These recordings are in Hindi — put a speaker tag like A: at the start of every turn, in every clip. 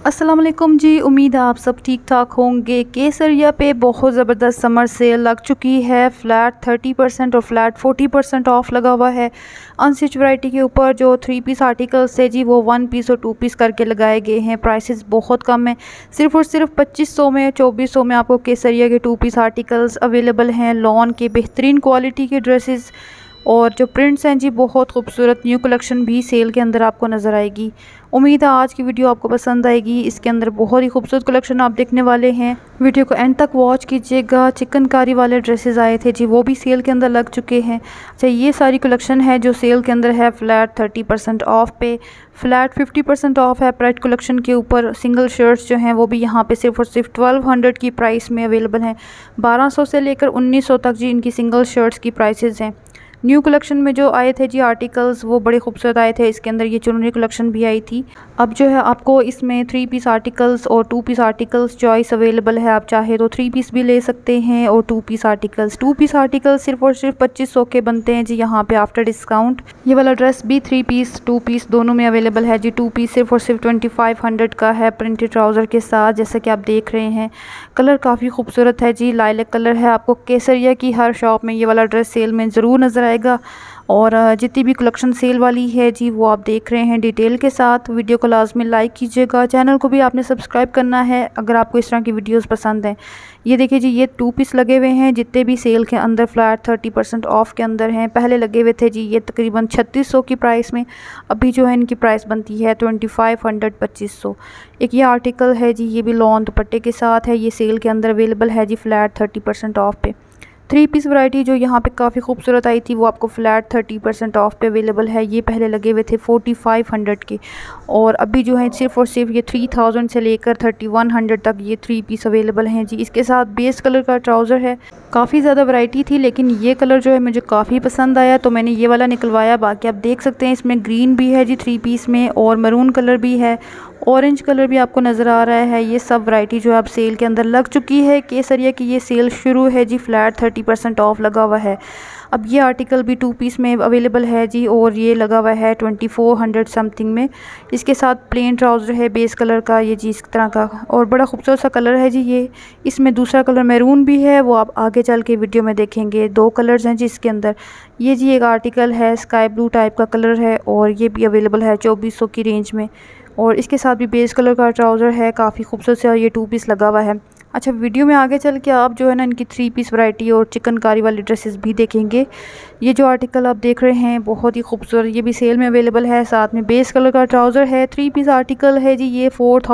A: अस्सलाम वालेकुम जी। उम्मीद है आप सब ठीक ठाक होंगे। केसरिया पे बहुत ज़बरदस्त समर सेल लग चुकी है। फ़्लैट 30% और फ्लैट 40% ऑफ लगा हुआ है। अनस्टिच वैरायटी के ऊपर जो 3 पीस आर्टिकल्स है जी वो 1 पीस और 2 पीस करके लगाए गए हैं। प्राइसेस बहुत कम है, सिर्फ़ और सिर्फ 2500 में 2400 में आपको केसरिया के 2 पीस आर्टिकल्स अवेलेबल हैं। लॉन के बेहतरीन क्वालिटी के ड्रेसेस और जो प्रिंट्स हैं जी बहुत खूबसूरत न्यू कलेक्शन भी सेल के अंदर आपको नज़र आएगी। उम्मीद है आज की वीडियो आपको पसंद आएगी। इसके अंदर बहुत ही खूबसूरत कलेक्शन आप देखने वाले हैं। वीडियो को एंड तक वॉच कीजिएगा। चिकनकारी वाले ड्रेसेस आए थे जी वो भी सेल के अंदर लग चुके हैं। अच्छा, ये सारी कलेक्शन है जो सेल के अंदर है फ्लैट 30% ऑफ पे। फ्लैट 50% ऑफ है प्राइड कलेक्शन के ऊपर। सिंगल शर्ट्स जो हैं वो भी यहाँ पे सिर्फ और सिर्फ 1200 की प्राइस में अवेलेबल हैं। 1200 से लेकर 1900 तक जी इनकी सिंगल शर्ट्स की प्राइसेस हैं। न्यू कलेक्शन में जो आए थे जी आर्टिकल्स वो बड़े खूबसूरत आए थे। इसके अंदर ये चुनरी कलेक्शन भी आई थी। अब जो है आपको इसमें 3 पीस आर्टिकल्स और 2 पीस आर्टिकल्स चॉइस अवेलेबल है। आप चाहे तो 3 पीस भी ले सकते हैं और 2 पीस आर्टिकल्स। 2 पीस आर्टिकल्स सिर्फ और सिर्फ 2500 के बनते हैं जी यहाँ पे आफ्टर डिस्काउंट। ये वाला ड्रेस भी 3 पीस 2 पीस दोनों में अवेलेबल है जी। 2 पीस सिर्फ और सिर्फ 2500 का है प्रिंटेड ट्राउज़र के साथ, जैसा कि आप देख रहे हैं। कलर काफ़ी खूबसूरत है जी, लाइलैक कलर है। आपको केसरिया की हर शॉप में ये वाला ड्रेस सेल में ज़रूर नज़र आएगा। और जितनी भी कलेक्शन सेल वाली है जी वो आप देख रहे हैं डिटेल के साथ। वीडियो को लाजमी लाइक कीजिएगा। चैनल को भी आपने सब्सक्राइब करना है अगर आपको इस तरह की वीडियोस पसंद हैं। ये देखिए जी, ये 2 पीस लगे हुए हैं जितने भी सेल के अंदर फ्लैट 30% ऑफ के अंदर हैं। पहले लगे हुए थे जी ये तकरीबन 3600 की प्राइस में। अभी जो है इनकी प्राइस बनती है 2500 2500। एक ये आर्टिकल है जी, ये भी लॉन दुपट्टे के साथ है। ये सेल के अंदर अवेलेबल है जी फ्लैट 30% ऑफ पे। 3 पीस वैरायटी जो यहाँ पे काफ़ी खूबसूरत आई थी वो आपको फ्लैट 30% ऑफ पे अवेलेबल है। ये पहले लगे हुए थे 4500 के और अभी जो है सिर्फ और सिर्फ ये 3000 से लेकर 3100 तक ये 3 पीस अवेलेबल हैं जी। इसके साथ बेस कलर का ट्राउज़र है। काफ़ी ज़्यादा वैरायटी थी लेकिन ये कलर जो है मुझे काफ़ी पसंद आया तो मैंने ये वाला निकलवाया। बाकी आप देख सकते हैं इसमें ग्रीन भी है जी 3 पीस में और मरून कलर भी है, ऑरेंज कलर भी आपको नज़र आ रहा है। ये सब वैरायटी जो है अब सेल के अंदर लग चुकी है। केसरिया की ये सेल शुरू है जी, फ्लैट 30% ऑफ लगा हुआ है। अब ये आर्टिकल भी 2 पीस में अवेलेबल है जी और ये लगा हुआ है 2400 समथिंग में। इसके साथ प्लेन ट्राउज़र है बेस कलर का ये जी, इस तरह का और बड़ा खूबसूरत सा कलर है जी ये। इसमें दूसरा कलर मैरून भी है, वो आप आगे चल के वीडियो में देखेंगे। 2 कलर्स हैं जी इसके अंदर। ये जी एक आर्टिकल है स्काई ब्लू टाइप का कलर है और ये भी अवेलेबल है 2400 की रेंज में और इसके साथ भी बेस कलर का ट्राउज़र है। काफ़ी खूबसूरत से ये 2 पीस लगा हुआ है। अच्छा, वीडियो में आगे चल के आप जो है ना इनकी 3 पीस वैरायटी और चिकनकारी वाले ड्रेसेस भी देखेंगे। ये जो आर्टिकल आप देख रहे हैं बहुत ही खूबसूरत, ये भी सेल में अवेलेबल है। साथ में बेस कलर का ट्राउज़र है। 3 पीस आर्टिकल है जी। ये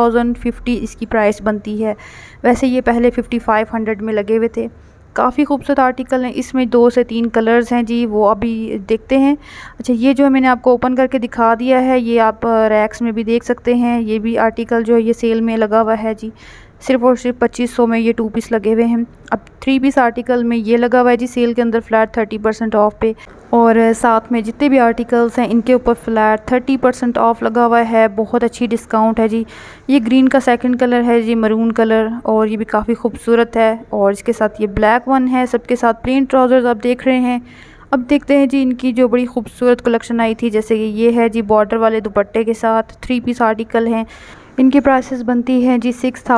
A: 4050 इसकी प्राइस बनती है। वैसे ये पहले 5500 में लगे हुए थे। काफ़ी खूबसूरत आर्टिकल हैं। इसमें 2 से 3 कलर्स हैं जी, वो अभी देखते हैं। अच्छा, ये जो है मैंने आपको ओपन करके दिखा दिया है, ये आप रैक्स में भी देख सकते हैं। ये भी आर्टिकल जो है ये सेल में लगा हुआ है जी। सिर्फ और सिर्फ 2500 में ये 2 पीस लगे हुए हैं। अब 3 पीस आर्टिकल में ये लगा हुआ है जी सेल के अंदर फ्लैट 30% ऑफ पे और साथ में जितने भी आर्टिकल्स हैं इनके ऊपर फ्लैट 30% ऑफ लगा हुआ है। बहुत अच्छी डिस्काउंट है जी। ये ग्रीन का सेकंड कलर है जी, मरून कलर, और ये भी काफ़ी खूबसूरत है। और इसके साथ ये ब्लैक वन है। सबके साथ प्लेन ट्राउज़र्स आप देख रहे हैं। अब देखते हैं जी इनकी जो बड़ी खूबसूरत कलेक्शन आई थी, जैसे कि ये है जी बॉर्डर वाले दुपट्टे के साथ 3 पीस आर्टिकल हैं। इनकी प्राइसेस बनती हैं जी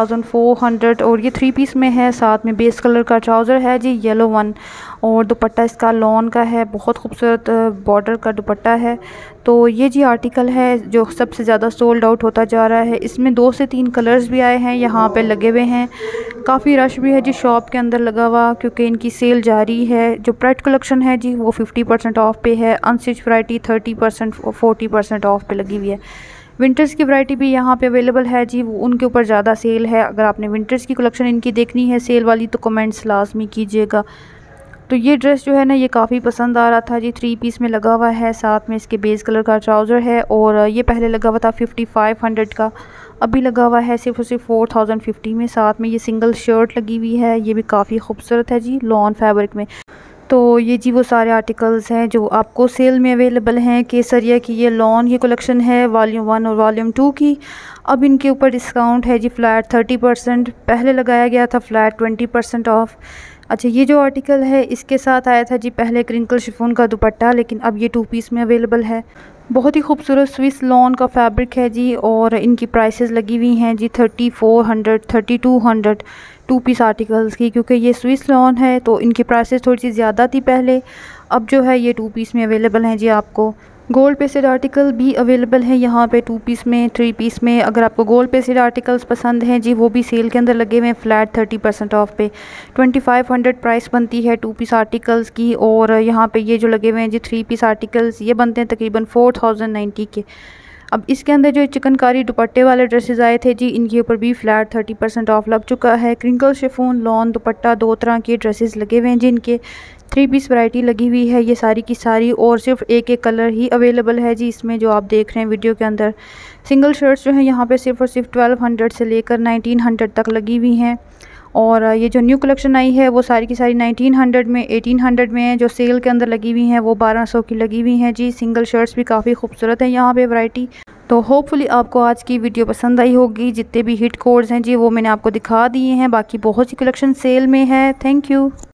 A: 6400 और ये 3 पीस में है। साथ में बेस कलर का ट्राउज़र है जी येलो वन और दुपट्टा इसका लॉन का है। बहुत खूबसूरत बॉर्डर का दुपट्टा है। तो ये जी आर्टिकल है जो सबसे ज़्यादा सोल्ड आउट होता जा रहा है। इसमें 2 से 3 कलर्स भी आए हैं, यहाँ पे लगे हुए हैं। काफ़ी रश भी है जी शॉप के अंदर लगा हुआ क्योंकि इनकी सेल जारी है। जो प्राइड कलेक्शन है जी वो 50% ऑफ पे है। अनस्टिच वैरायटी 30% 40% ऑफ पे लगी हुई है। विंटर्स की वैरायटी भी यहाँ पे अवेलेबल है जी, वो उनके ऊपर ज़्यादा सेल है। अगर आपने विंटर्स की कलेक्शन इनकी देखनी है सेल वाली तो कमेंट्स लाजमी कीजिएगा। तो ये ड्रेस जो है ना ये काफ़ी पसंद आ रहा था जी। 3 पीस में लगा हुआ है। साथ में इसके बेस कलर का ट्राउज़र है और ये पहले लगा हुआ था 5500 का, अभी लगा हुआ है सिर्फ और सिर्फ 4050 में। साथ में ये सिंगल शर्ट लगी हुई है, ये भी काफ़ी खूबसूरत है जी लॉन फैब्रिक में। तो ये जी वो सारे आर्टिकल्स हैं जो आपको सेल में अवेलेबल हैं। केसरिया की ये लॉन की कलेक्शन है वॉल्यूम 1 और वॉल्यूम 2 की। अब इनके ऊपर डिस्काउंट है जी फ्लैट 30%। पहले लगाया गया था फ्लैट 20% ऑफ। अच्छा, ये जो आर्टिकल है इसके साथ आया था जी पहले क्रिंकल शिफॉन का दुपट्टा, लेकिन अब ये 2 पीस में अवेलेबल है। बहुत ही खूबसूरत स्विस लॉन का फैब्रिक है जी, और इनकी प्राइसेस लगी हुई हैं जी 3400 3200 टू पीस आर्टिकल्स की। क्योंकि ये स्विस लॉन है तो इनकी प्राइसेस थोड़ी सी ज़्यादा थी पहले, अब जो है ये टू पीस में अवेलेबल हैं जी। आपको गोल्ड पेस्टेड आर्टिकल भी अवेलेबल है यहाँ पे, टू पीस में, थ्री पीस में। अगर आपको गोल्ड पेस्टेड आर्टिकल्स पसंद हैं जी, वो भी सेल के अंदर लगे हुए हैं फ्लैट 30% ऑफ पे। 2500 प्राइस बनती है टू पीस आर्टिकल्स की, और यहाँ पे ये जो लगे हुए हैं जी थ्री पीस आर्टिकल्स, ये बनते हैं तकरीबन 4090 के। अब इसके अंदर जो चिकनकारी दुपट्टे वाले ड्रेसेस आए थे जी, इनके ऊपर भी फ्लैट 30% ऑफ लग चुका है। क्रिंकल शिफॉन लॉन दुपट्टा, दो तरह के ड्रेसेस लगे हुए हैं जी, इनके थ्री पीस वैरायटी लगी हुई है ये सारी की सारी, और सिर्फ एक एक कलर ही अवेलेबल है जी इसमें जो आप देख रहे हैं वीडियो के अंदर। सिंगल शर्ट्स जो हैं यहाँ पे सिर्फ और सिर्फ 1200 से लेकर 1900 तक लगी हुई हैं, और ये जो न्यू कलेक्शन आई है वो सारी की सारी 1900 में, 1800 में है। जो सेल के अंदर लगी हुई हैं वो 1200 की लगी हुई हैं जी। सिंगल शर्ट्स भी काफ़ी खूबसूरत है यहाँ पे वैरायटी। तो होपफुली आपको आज की वीडियो पसंद आई होगी। जितने भी हिट कोड्स हैं जी वो मैंने आपको दिखा दिए हैं, बाकी बहुत सी कलेक्शन सेल में है। Thank you.